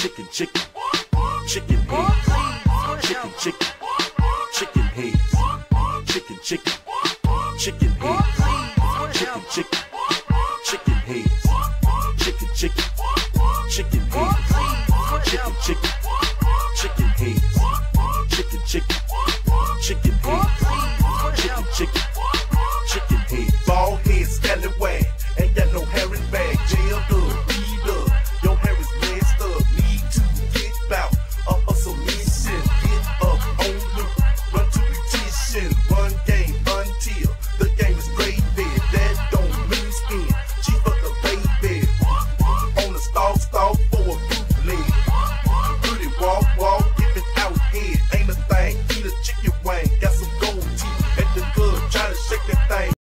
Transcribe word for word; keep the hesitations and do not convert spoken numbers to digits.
chicken, chicken, chicken heads, chicken, chicken, chicken heads, chicken, chicken, chicken heads, chicken, chicken.